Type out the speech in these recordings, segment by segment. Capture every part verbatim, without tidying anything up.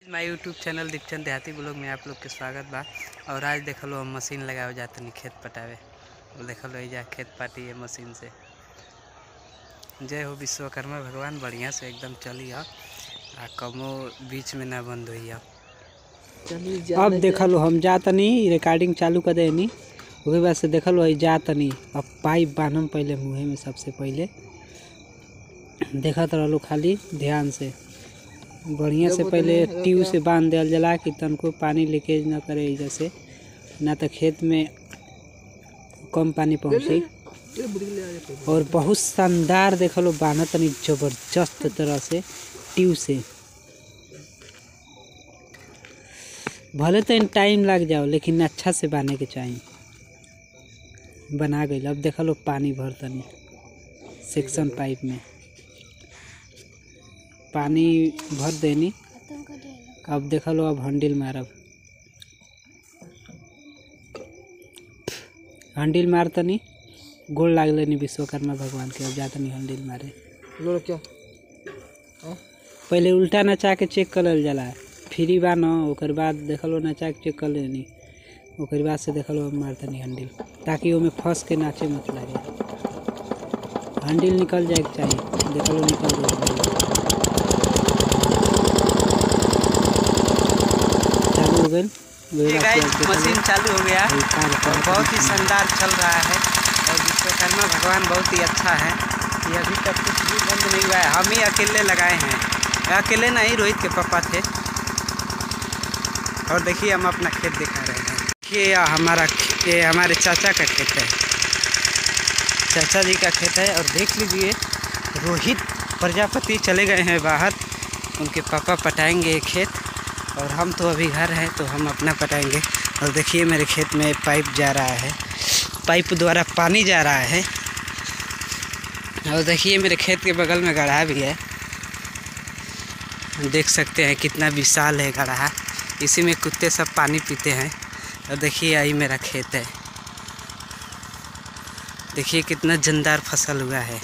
My YouTube channel Deepchand देहाती blog में आप लोग के स्वागत बा। और आज देख लो हम मशीन लगावे जाते खेत पटावे। और देख लो जा खेत पाटी है मशीन से। जय हो विश्वकर्मा भगवान, बढ़िया से एकदम चली आ कमो बीच में ना बंद हुई। अब देख लो हम जातनी रिकॉर्डिंग चालू कर देनी वही बात से देख लो जातनी। अब पाइप बांधम पहले मुँह में, सबसे पहले देखत रहो खाली ध्यान से बढ़िया से पहले ट्यूब से बांध दिया जला कि तनको पानी लीकेज ना करे, जैसे ना तो खेत में कम पानी पहुँचे। और बहुत शानदार देख लो बांधत नहीं जबरदस्त तरह से ट्यूब से। भले तो इन टाइम लग जाओ लेकिन अच्छा से बांधने के चाहिए। बना गई। अब देख लो पानी भरतनी सेक्शन पाइप में पानी भर देनी। अब देख लो अब हंडिल मारब, हंडिल मारतनी गोड़ लाग लेनी विश्वकर्मा भगवान के। अब जातनी हंडिल मारे। क्या पहले उल्टा नचा के चेक कर जाला फ्री बा न, ओकर बाद देख लो नचा के चेक कर लेनी। ओकर बाद से देख लो मारतनी हंडिल ताकि वो में फंस के नाचे मत लगे। हंडिल निकल जाए के चाहिए। देख लो निकल जाए। मशीन चालू हो गया और बहुत ही शानदार चल रहा है। और विश्वकर्मा भगवान बहुत ही अच्छा है। ये अभी तक कुछ भी बंद नहीं हुआ है, हम ही अकेले लगाए हैं। अकेले नहीं, रोहित के पापा थे। और देखिए हम अपना खेत दिखा रहे हैं। ये हमारा ये हमारे चाचा का खेत है, चाचा जी का खेत है। और देख लीजिए रोहित प्रजापति चले गए हैं बाहर, उनके पापा पटाएंगे खेत। और हम तो अभी घर हैं तो हम अपना पटाएंगे। और देखिए मेरे खेत में पाइप जा रहा है, पाइप द्वारा पानी जा रहा है। और देखिए मेरे खेत के बगल में गड्ढा भी है, देख सकते हैं कितना विशाल है गड्ढा। इसी में कुत्ते सब पानी पीते हैं। और देखिए यही मेरा खेत है, देखिए कितना जंदार फसल हुआ है।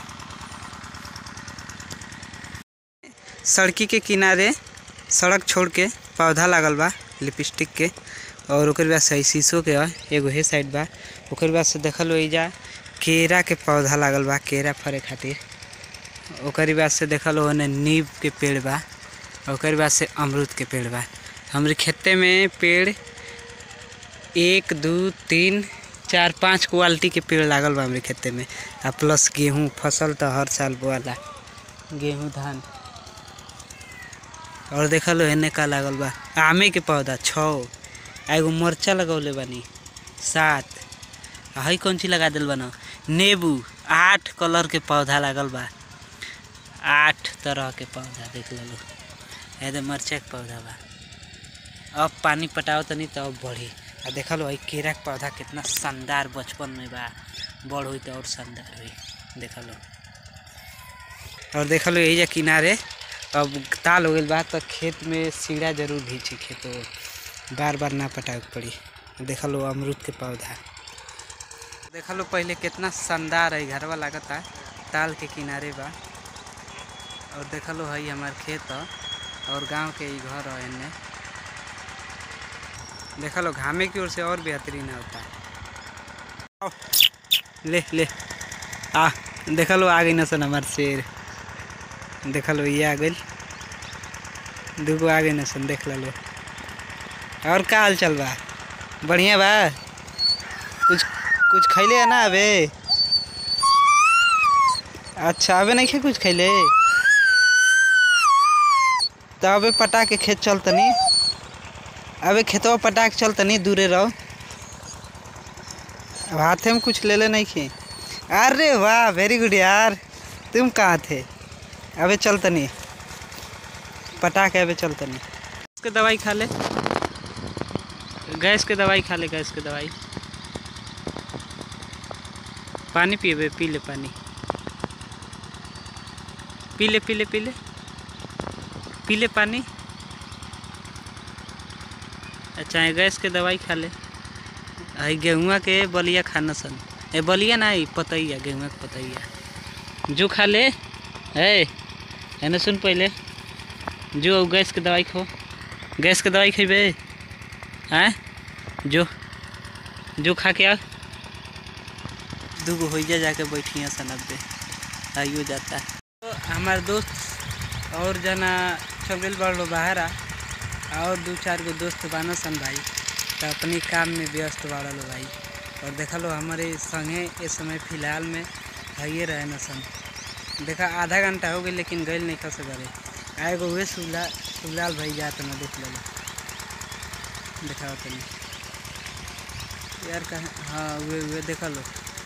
सड़की के किनारे सड़क छोड़ के पौधा लागल बा लिपस्टिक के। और ओकर बाद से शीशो के एगो हे साइड बा। ओकर बाद से देखल जा केरा के पौधा लागल बा, केरा फरे खातिर। ओकर बाद से देखल ओने नीम के पेड़ बा। ओकर बाद से अमरूद के पेड़ बा। हमारे खेते में पेड़ एक दो तीन चार पाँच क्वालिटी के पेड़ लागल बा हमारे खेते में। आ प्लस गेहूँ फसल तो हर साल बोआला, गेहूँ धान। और देखा लो एने का लागल बा आमे के पौधा छः। एगो मरचा लगौले बानी सात। हई कौन चीज लगा दिल बना नींबू। आठ कलर के पौधा लागल बा, आठ तरह के पौधा देख लो। ये मरचा के पौधा बा। अब पानी पटाओ तनी तो अब बढ़ी। आ देखा लो केरा के पौधा कितना शानदार बचपन में बा, बड़ हुई तो और शानदार हुई। देखा लो। और देखा लो यही किनारे अब ताल हो गई बा तो खेत में सीढ़ा जरूर भींची, खेतो बार बार ना पटावे पड़ी। देख लो अमरूद के पौधा। देख लो पहले कितना शानदार है घरवा लागता है, ताल के किनारे बा। और देख लो है हमार खेत और गांव के ही घर है। इन्हें देख लो घामे की ओर से और बेहतरीन होता है। ले ले आ देख लो आ गई न सन हमार शेर। देख लो ये आ गई, दूगो आ गई न सन। देख लो। और का हाल चल बा? बढ़िया बा। कुछ कुछ खैले है ना अबे? अच्छा अबे नहीं खे कुछ खैले तो अबे पटा के खेत चलतनी। अबे खेतवा पटा के चलतनी, दूरे रहो। हाथे में कुछ ले ले नहीं खे। अरे वाह वेरी गुड यार, तुम कहाँ थे? अबे चलतनी पटा के अबे चलतनी। गैस के दवाई खा ले, गैस के दवाई खा ले, गैस के दवाई। पानी पिए बे, पी ले पानी, पी ले पी ले पी ले पी ले पानी। अच्छा है गैस के दवाई खा ले। आई गेहुआ के बलिया खाना सन। ए बलिया ना पतैया, गेहुआ के पतैया जो खा ले। है है ना, सुन पहले जो गैस की दवाई खो। गैस के दवाई खेबे हैं? जो जो खा के आ दूगो हो जाके बैठिया सनबे आइयो जाता है। तो हमारे दोस्त और जना चल गए बड़ बाहर आ और दो चार गो दोस्त बाना सन भाई, तो अपने काम में व्यस्त बाड़ा लो भाई। और देखा लो हमारे संगे इस समय फिलहाल में भैया रहे न सन। देखा आधा घंटा हो गई लेकिन गए नहीं खस करे आए गो वे सुला सुलाल भाई जात न देख लो देखा तो नहीं यार कहाँ। हाँ वे वे देखा लो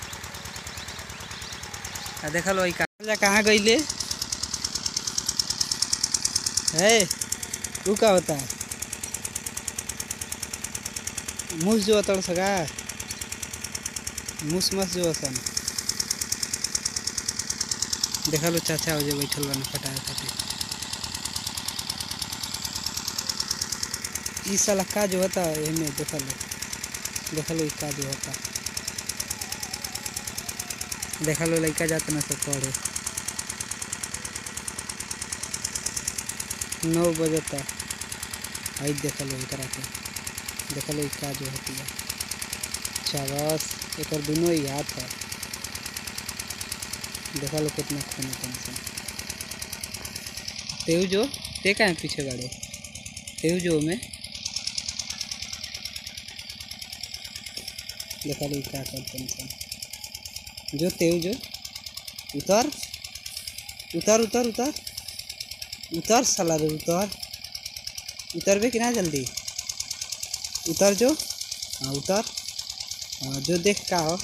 आ देखा लो कहाँ गईले है तू का होता है मूस जो तड़ सका मूस मस जो असन देखा लो चाचा हो जो बैठल बना पटाए खातिर। ई साला का जो होता है एमे देखा लो देखा लो का जो होता देखा लो लड़का जाते ना सब पढ़े नौ बजता आई देखा लो करा के देखा लो का जो होती है चावस एक दोनों ही हाथ है देखा लो कितना खून टेंशन तेऊ जो ते का है पीछे गाड़े तेऊ जो में देखा लो क्या कर टेंशन जो तेऊ जो उतर उतर उतर उतर उतर साला रे उतर उतर बे कि ना जल्दी उतर जो। हाँ उतर। हाँ जो देख का हो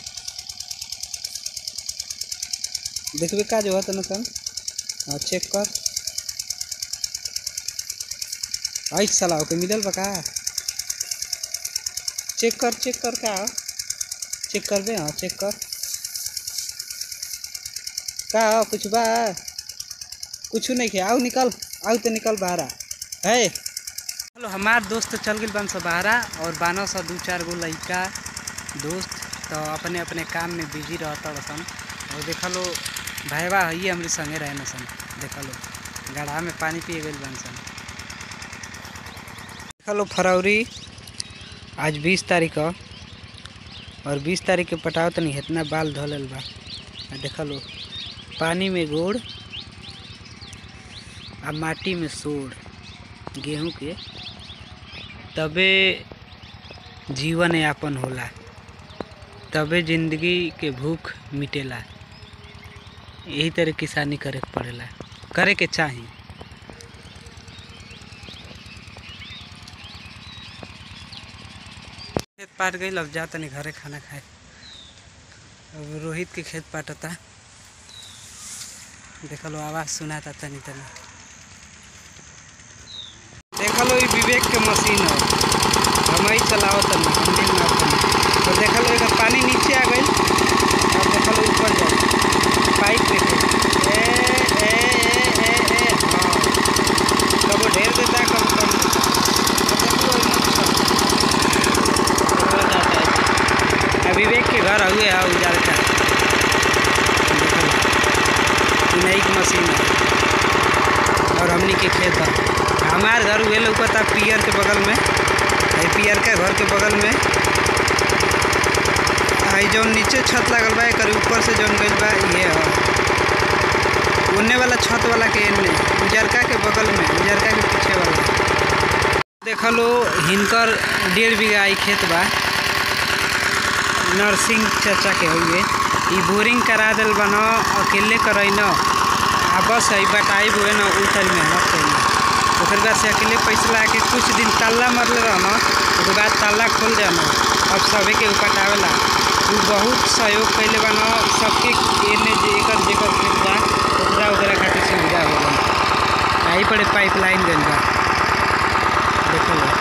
देखबे का जो होता ना सन। हाँ चेक कर आई साला ओके मिलल बा का चेक कर चेक कर का चेक कर बे। हाँ चेक कर का हो कुछ बा कुछ नहीं किया आओ निकल आओ तो निकल बाहर है। हेलो हमार दोस्त चल गए बन सब बाहर और बानो सा दो चार गो लड़का दोस्त तो अपने अपने काम में बिजी रहता सन। और देखा लो भाईवा है हमारे संगे रहे न सन। देखा लो गढ़ा में पानी पिए गए बन सन। देखा लो फरवरी आज बीस तारीख का और बीस तारीख के पटाव तो नहीं इतना बाल धोल बा। देखा लो पानी में गोड़ आ माटी में सोड़ गेहूं के तबे जीवन यापन होला तबे जिंदगी के भूख मिटेला। यही तरह किसानी करे के पड़ेला करे के चाही। खेत पाट गई अब जा तनी घरे खाना खाए। अब रोहित के खेत पाटता देखा लो आवाज़ सुनाता तनी तनी। देखा लो ये विवेक के मशीन है हम ही चलाओ तनी हम दिन ना तनी। तो देखा लो एक पानी नीचे आ गई और देखा लो ऊपर जाए पाइप देखे ए ए ए ए ए हाँ कब ढेर देता कब कम देता। विवेक के घर हुए है उजाड़ का नई मशीन है और हमनी के खेत है। हमारे घर हुए लोग था पियर के बगल में पियर के घर के बगल में आई जो नीचे छत लगल बा एक ऊपर से जौन गई बा ये है उन्ने वाला छत वाला के एने उजरका के बगल में उजरका के पीछे वाला। देखा लो हिनकर डेढ़ बीघा आई खेत बा नरसिंह चाचा के हुए ई बोरिंग करा दिल बनो अकेले करई न आ बस है बटाई हुए न उठल मेहनत करी तो फिर बाद से अकेले पैसा ला के कुछ दिन ताला मरले रहना उसके बाद ताला खोल देना अब सभी के पटावेला वो बहुत सहयोग कैले बना सबके एने जेकर जेकर खेत बा ओकरा ओकरा खातिर सुविधा हो गई आई पड़े पाइपलाइन गई बा देखो